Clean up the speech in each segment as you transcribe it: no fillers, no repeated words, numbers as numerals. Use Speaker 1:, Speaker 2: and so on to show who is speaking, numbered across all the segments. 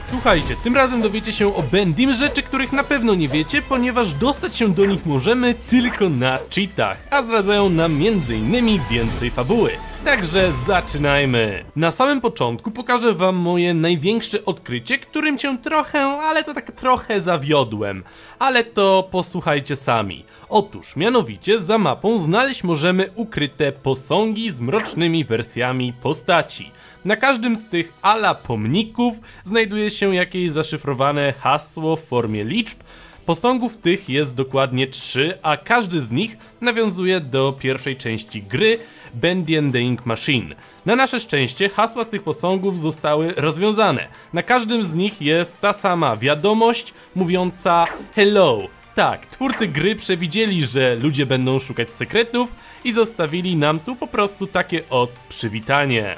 Speaker 1: Słuchajcie, tym razem dowiecie się o Bendim rzeczy, których na pewno nie wiecie, ponieważ dostać się do nich możemy tylko na cheatach, a zdradzają nam m.in. więcej fabuły. Także zaczynajmy! Na samym początku pokażę wam moje największe odkrycie, którym cię trochę, ale to tak trochę zawiodłem. Ale to posłuchajcie sami. Otóż, mianowicie za mapą znaleźć możemy ukryte posągi z mrocznymi wersjami postaci. Na każdym z tych ala pomników znajduje się jakieś zaszyfrowane hasło w formie liczb. Posągów tych jest dokładnie 3, a każdy z nich nawiązuje do pierwszej części gry Bendy the Ink Machine. Na nasze szczęście hasła z tych posągów zostały rozwiązane. Na każdym z nich jest ta sama wiadomość mówiąca hello. Tak, twórcy gry przewidzieli, że ludzie będą szukać sekretów i zostawili nam tu po prostu takie przywitanie.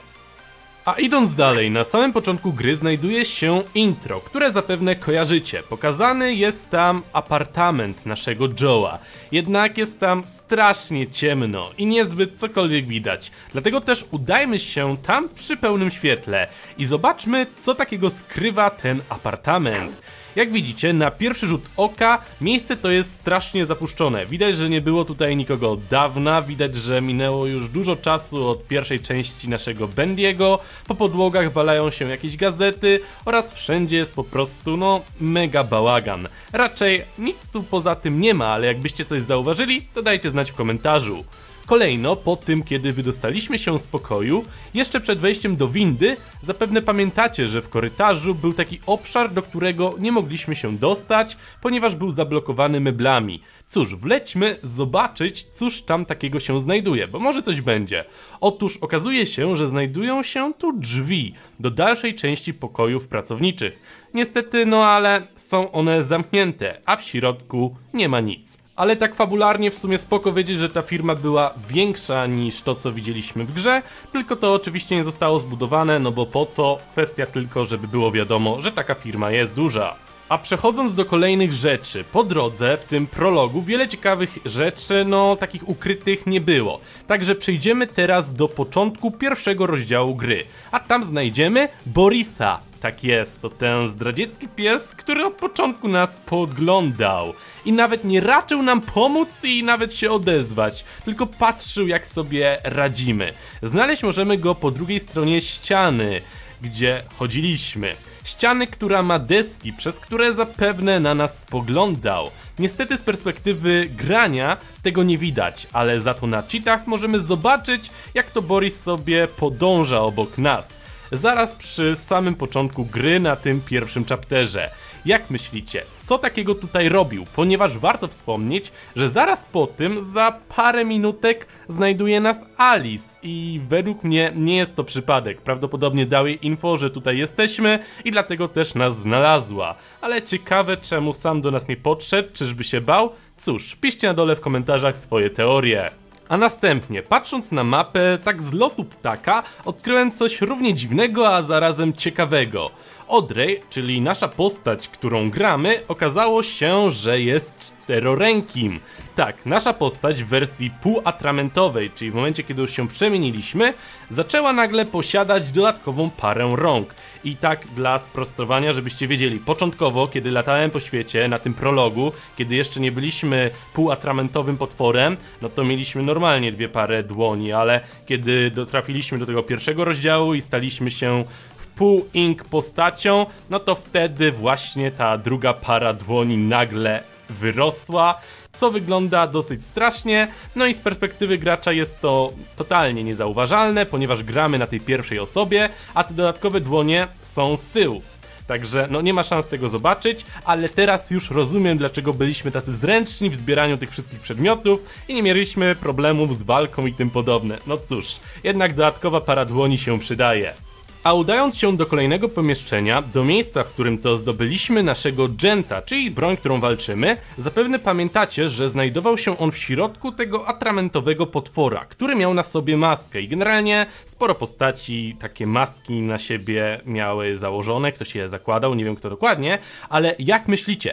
Speaker 1: A idąc dalej, na samym początku gry znajduje się intro, które zapewne kojarzycie. Pokazany jest tam apartament naszego Joe'a. Jednak jest tam strasznie ciemno i niezbyt cokolwiek widać. Dlatego też udajmy się tam przy pełnym świetle i zobaczmy, co takiego skrywa ten apartament. Jak widzicie, na pierwszy rzut oka miejsce to jest strasznie zapuszczone. Widać, że nie było tutaj nikogo od dawna, widać, że minęło już dużo czasu od pierwszej części naszego Bendiego. Po podłogach walają się jakieś gazety oraz wszędzie jest po prostu, mega bałagan. Raczej nic tu poza tym nie ma, ale jakbyście coś zauważyli, to dajcie znać w komentarzu. Kolejno, po tym kiedy wydostaliśmy się z pokoju, jeszcze przed wejściem do windy, zapewne pamiętacie, że w korytarzu był taki obszar, do którego nie mogliśmy się dostać, ponieważ był zablokowany meblami. Cóż, wlećmy zobaczyć, cóż tam takiego się znajduje, bo może coś będzie. Otóż okazuje się, że znajdują się tu drzwi do dalszej części pokojów pracowniczych. Niestety, ale są one zamknięte, a w środku nie ma nic. Ale tak fabularnie w sumie spoko wiedzieć, że ta firma była większa niż to, co widzieliśmy w grze, tylko to oczywiście nie zostało zbudowane, bo po co? Kwestia tylko, żeby było wiadomo, że taka firma jest duża. A przechodząc do kolejnych rzeczy, po drodze w tym prologu wiele ciekawych rzeczy, takich ukrytych nie było. Także przejdziemy teraz do początku pierwszego rozdziału gry, a tam znajdziemy Borisa. Tak jest, to ten zdradziecki pies, który od początku nas podglądał i nawet nie raczył nam pomóc i nawet się odezwać, tylko patrzył, jak sobie radzimy. Znaleźć możemy go po drugiej stronie ściany, gdzie chodziliśmy. Ściany, która ma deski, przez które zapewne na nas spoglądał. Niestety z perspektywy grania tego nie widać, ale za to na cheatach możemy zobaczyć, jak to Boris sobie podąża obok nas. Zaraz przy samym początku gry na tym pierwszym chapterze. Jak myślicie, co takiego tutaj robił? Ponieważ warto wspomnieć, że zaraz po tym, za parę minutek znajduje nas Alice i według mnie nie jest to przypadek. Prawdopodobnie dał jej info, że tutaj jesteśmy i dlatego też nas znalazła. Ale ciekawe, czemu sam do nas nie podszedł, czyżby się bał? Cóż, piszcie na dole w komentarzach swoje teorie. A następnie, patrząc na mapę, tak z lotu ptaka, odkryłem coś równie dziwnego, a zarazem ciekawego. Audrey, czyli nasza postać, którą gramy, okazało się, że jest czterorękim. Tak, nasza postać w wersji półatramentowej, czyli w momencie, kiedy już się przemieniliśmy, zaczęła nagle posiadać dodatkową parę rąk. I tak dla sprostowania, żebyście wiedzieli, początkowo, kiedy latałem po świecie na tym prologu, kiedy jeszcze nie byliśmy półatramentowym potworem, to mieliśmy normalnie dwie pary dłoni, ale kiedy dotrafiliśmy do tego pierwszego rozdziału i staliśmy się pół-ink postacią, to wtedy właśnie ta druga para dłoni nagle wyrosła, co wygląda dosyć strasznie, i z perspektywy gracza jest to totalnie niezauważalne, ponieważ gramy na tej pierwszej osobie, a te dodatkowe dłonie są z tyłu. Także nie ma szans tego zobaczyć, ale teraz już rozumiem, dlaczego byliśmy tacy zręczni w zbieraniu tych wszystkich przedmiotów i nie mieliśmy problemów z walką i tym podobne. Cóż, jednak dodatkowa para dłoni się przydaje. A udając się do kolejnego pomieszczenia, do miejsca, w którym to zdobyliśmy naszego Genta, czyli broń, którą walczymy, zapewne pamiętacie, że znajdował się on w środku tego atramentowego potwora, który miał na sobie maskę i generalnie sporo postaci takie maski na siebie miały założone, ktoś je zakładał, nie wiem kto dokładnie, ale jak myślicie, kto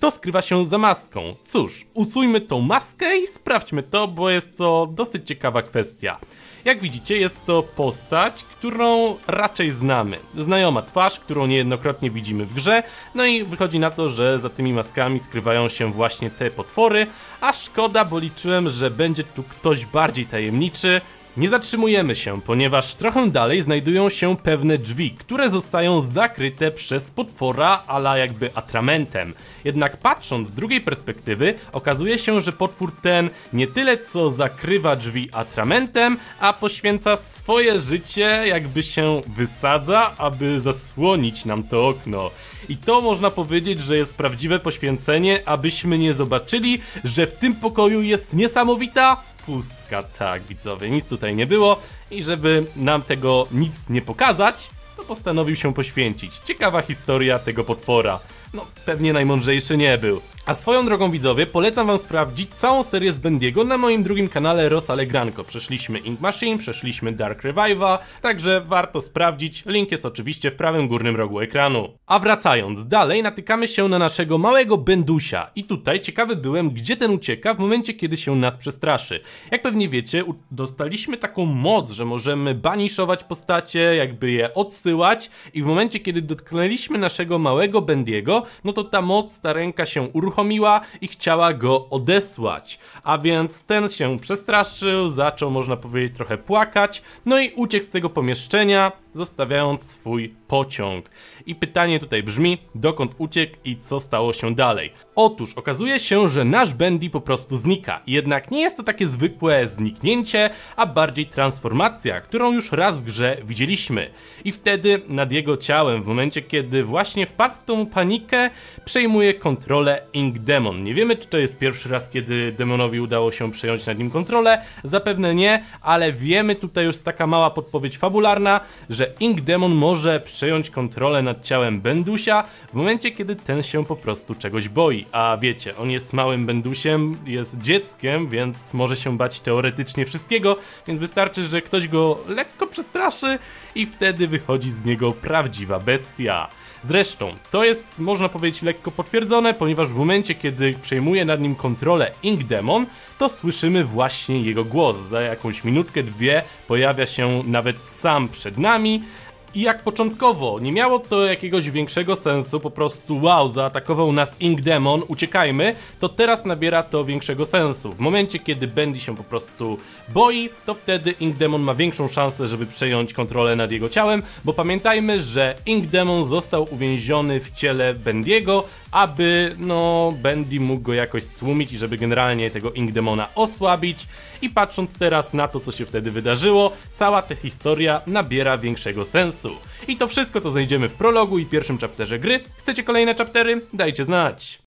Speaker 1: kto skrywa się za maską? Cóż, usuńmy tą maskę i sprawdźmy to, bo jest to dosyć ciekawa kwestia. Jak widzicie, jest to postać, którą raczej znamy. Znajoma twarz, którą niejednokrotnie widzimy w grze, no i wychodzi na to, że za tymi maskami skrywają się właśnie te potwory, a szkoda, bo liczyłem, że będzie tu ktoś bardziej tajemniczy. Nie zatrzymujemy się, ponieważ trochę dalej znajdują się pewne drzwi, które zostają zakryte przez potwora ala jakby atramentem. Jednak patrząc z drugiej perspektywy, okazuje się, że potwór ten nie tyle co zakrywa drzwi atramentem, a poświęca swoje życie, jakby się wysadza, aby zasłonić nam to okno. I to można powiedzieć, że jest prawdziwe poświęcenie, abyśmy nie zobaczyli, że w tym pokoju jest niesamowita pustka. Tak, widzowie, nic tutaj nie było i żeby nam tego nic nie pokazać, to postanowił się poświęcić. Ciekawa historia tego potwora. No, pewnie najmądrzejszy nie był. A swoją drogą, widzowie, polecam wam sprawdzić całą serię z Bendiego na moim drugim kanale Ross Allegranko. Przeszliśmy Ink Machine, przeszliśmy Dark Revive'a, także warto sprawdzić. Link jest oczywiście w prawym górnym rogu ekranu. A wracając dalej, natykamy się na naszego małego Bendusia. I tutaj ciekawy byłem, gdzie ten ucieka w momencie, kiedy się nas przestraszy. Jak pewnie wiecie, dostaliśmy taką moc, że możemy baniszować postacie, jakby je odsyłać i w momencie, kiedy dotknęliśmy naszego małego Bendiego, no to ta moc, ta ręka się uruchomiła i chciała go odesłać. A więc ten się przestraszył, zaczął, można powiedzieć, trochę płakać, no i uciekł z tego pomieszczenia, zostawiając swój pociąg. I pytanie tutaj brzmi, dokąd uciekł i co stało się dalej? Otóż okazuje się, że nasz Bendy po prostu znika. Jednak nie jest to takie zwykłe zniknięcie, a bardziej transformacja, którą już raz w grze widzieliśmy. I wtedy nad jego ciałem, w momencie kiedy właśnie wpadł w tą panikę, przejmuje kontrolę Ink Demon. Nie wiemy, czy to jest pierwszy raz, kiedy demonowi udało się przejąć nad nim kontrolę, zapewne nie, ale wiemy, tutaj już jest taka mała podpowiedź fabularna, że Ink Demon może przejąć kontrolę nad ciałem Bendusia w momencie, kiedy ten się po prostu czegoś boi. A wiecie, on jest małym Bendusiem, jest dzieckiem, więc może się bać teoretycznie wszystkiego, więc wystarczy, że ktoś go lekko przestraszy i wtedy wychodzi z niego prawdziwa bestia. Zresztą, to jest, można powiedzieć, lekko potwierdzone, ponieważ w momencie, kiedy przejmuje nad nim kontrolę Ink Demon, to słyszymy właśnie jego głos. Za jakąś minutkę, dwie pojawia się nawet sam przed nami. I jak początkowo nie miało to jakiegoś większego sensu, po prostu wow, zaatakował nas Ink Demon, uciekajmy, to teraz nabiera to większego sensu. W momencie, kiedy Bendy się po prostu boi, to wtedy Ink Demon ma większą szansę, żeby przejąć kontrolę nad jego ciałem, bo pamiętajmy, że Ink Demon został uwięziony w ciele Bendiego, aby Bendy mógł go jakoś stłumić i żeby generalnie tego Ink Demona osłabić. I patrząc teraz na to, co się wtedy wydarzyło, cała ta historia nabiera większego sensu. I to wszystko, co znajdziemy w prologu i pierwszym chapterze gry. Chcecie kolejne chaptery? Dajcie znać.